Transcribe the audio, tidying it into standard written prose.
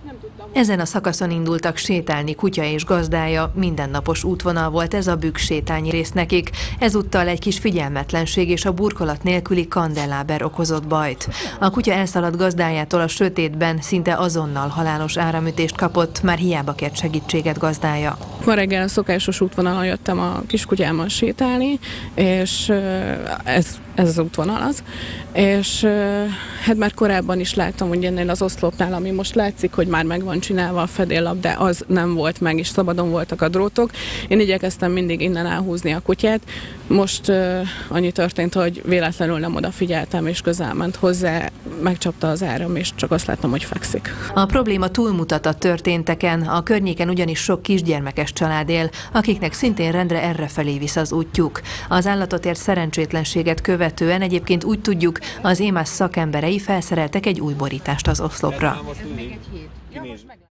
Ezen a szakaszon indultak sétálni kutya és gazdája, mindennapos útvonal volt ez a bükksétányi rész nekik. Ezúttal egy kis figyelmetlenség és a burkolat nélküli kandelláber okozott bajt. A kutya elszaladt gazdájától a sötétben, szinte azonnal halálos áramütést kapott, már hiába kért segítséget gazdája. Ma reggel a szokásos útvonalon jöttem a kiskutyámmal sétálni, és ez az útvonal az. És hát már korábban is láttam, hogy ennél az oszlopnál, ami most látszik, hogy már meg van csinálva a fedéllap, de az nem volt meg, és szabadon voltak a drótok. Én igyekeztem mindig innen elhúzni a kutyát. Most annyi történt, hogy véletlenül nem odafigyeltem, és közel ment hozzá, megcsapta az áram, és csak azt láttam, hogy fekszik. A probléma túlmutat a történteken, a környéken ugyanis sok kisgyermekes család él, akiknek szintén rendre errefelé visz az útjuk. Az állatot ért szerencsétlenséget követően egyébként úgy tudjuk, az EMAS szakemberei felszereltek egy új borítást az oszlopra.